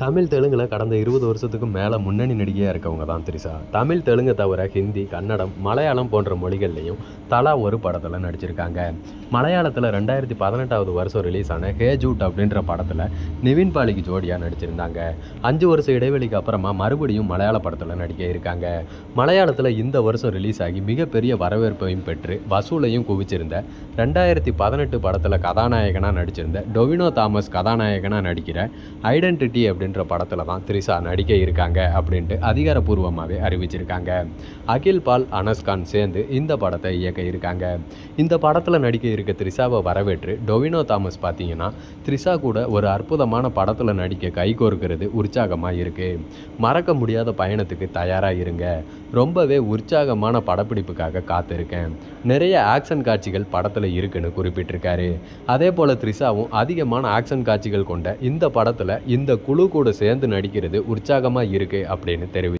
தமிழ் தெலுங்கில் கடந்த 20 வருஷத்துக்கும் மேலே முன்னணி நடிகையாக இருக்கவங்க தான் த்ரிஷா. தமிழ் தெலுங்கு தவிர ஹிந்தி, கன்னடம், மலையாளம் போன்ற மொழிகள்லையும் தலா ஒரு படத்தில் நடிச்சிருக்காங்க. மலையாளத்தில் 2018 வருஷம் ரிலீஸ் ஆன ஹே ஜூட் அப்படின்ற படத்தில் நிவின் பாலிக்கு ஜோடியாக நடிச்சிருந்தாங்க. 5 வருஷ இடைவெளிக்கு அப்புறமா மறுபடியும் மலையாள படத்தில் நடிக்க இருக்காங்க. மலையாளத்தில் இந்த வருஷம் ரிலீஸ் ஆகி மிகப்பெரிய வரவேற்பையும் பெற்று வசூலையும் குவிச்சிருந்த 2018 படத்தில் கதாநாயகனாக நடிச்சிருந்த டொவினோ தாமஸ் கதாநாயகனாக நடிக்கிற ஐடென்டிட்டி அப்படின்ற படத்தில் தான் த்ரிஷா நடிக்க இருக்காங்க அப்படின்ட்டு அதிகாரப்பூர்வமாகவே அறிவிச்சிருக்காங்க. அகில் பால், அனஸ்கான் சேர்ந்து இந்த படத்தை இயக்க இருக்காங்க. இந்த படத்தில் நடிக்க இருக்க த்ரிஷாவை வரவேற்று டொவினோ தாமஸ் பார்த்தீங்கன்னா த்ரிஷா கூட ஒரு அற்புதமான படத்தில் நடிக்க கைகோர்க்கிறது உற்சாகமாக இருக்கு. மறக்க முடியாத பயணத்துக்கு தயாராக இருங்க. ரொம்பவே உற்சாகமான படப்பிடிப்புக்காக காத்திருக்கேன். நிறைய ஆக்ஷன் காட்சிகள் படத்தில் இருக்குன்னு குறிப்பிட்டிருக்காரு. அதே போல் த்ரிஷாவும் அதிகமான ஆக்ஷன் காட்சிகள் கொண்ட இந்த படத்தில் இந்த குழு கூட சேர்ந்து நடிக்கிறது உற்சாகமாக இருக்கு அப்படின்னு தெரிவித்தார்.